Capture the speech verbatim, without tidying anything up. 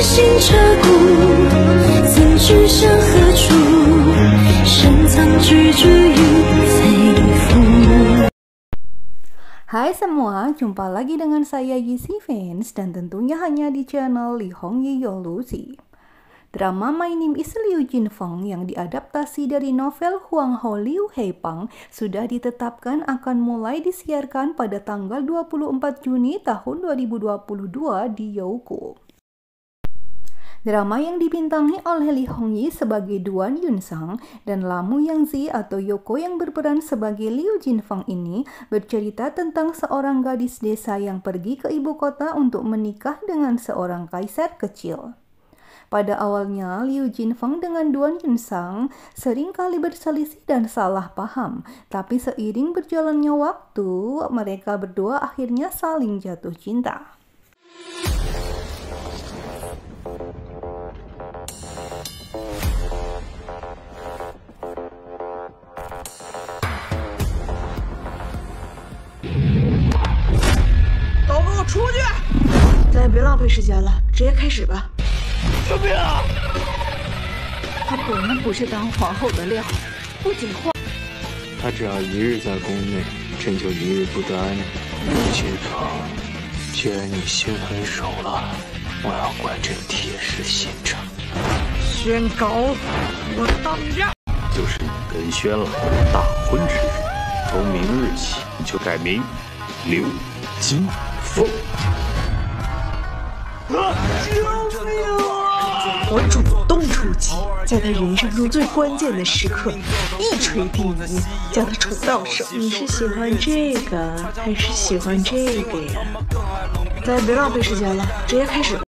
心彻骨，怎去向何处？深藏句句于肺腑。 Hai semua, jumpa lagi dengan saya Yeezy Fans dan tentunya hanya di channel Lee Hong Yi Yoluzi. Drama My Name is Liu Jinfeng yang diadaptasi dari novel Huang Hao Liu Heipang sudah ditetapkan akan mulai disiarkan pada tanggal dua puluh empat Juni tahun dua ribu dua puluh dua di Youku. Drama yang dibintangi oleh Lee Hong Yi sebagai Duan Yunsang dan Lamu Yangzi atau Yoko yang berperan sebagai Liu Jinfeng ini bercerita tentang seorang gadis desa yang pergi ke ibu kota untuk menikah dengan seorang kaisar kecil. Pada awalnya, Liu Jinfeng dengan Duan Yunsang sering kali berselisih dan salah paham, tapi seiring berjalannya waktu, mereka berdua akhirnya saling jatuh cinta. 都给我出去！咱也别浪费时间了，直接开始吧。 救命啊！ 她果然不是当皇后的料，不仅话。 她只要一日在宫内，朕就一日不得安宁。接着，既然你心狠手辣，我要管朕铁石心肠。 宣告，我当家。 就是你跟宣老大婚之日，从明日起就改名刘金凤。 啊！救命啊！我主动出击，在他人生中最关键的时刻，一锤定音，将他宠到手。你是喜欢这个，还是喜欢这个呀？咱也别浪费时间了，直接开始吧。